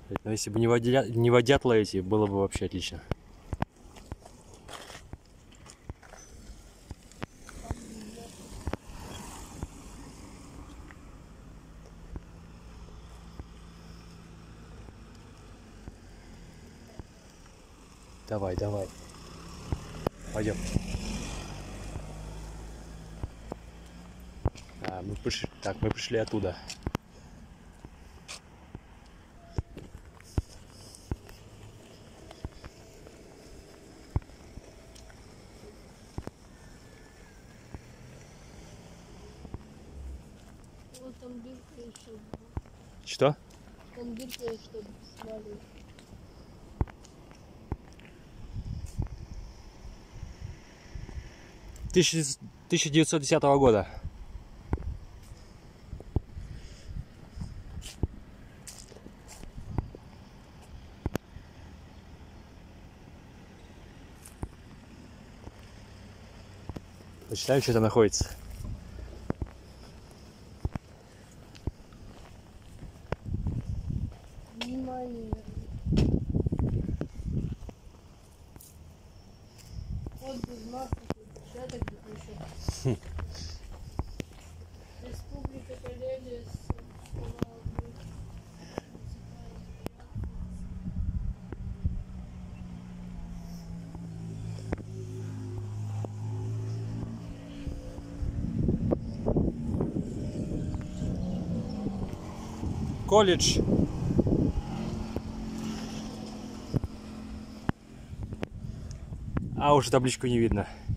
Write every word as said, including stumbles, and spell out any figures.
Но если бы не водя... не водятла эти, было бы вообще отлично. Давай, давай. Пойдем. А, мы пришли... Так, мы пришли оттуда. Вот там дырка еще. Что? Там дырка еще сняли. тысяча девятьсот десятого года. Почитаем, что там находится. Внимание. Вот без маски, отпечаток где-то еще. Республика Карелия. Колледж. А уже табличку не видно.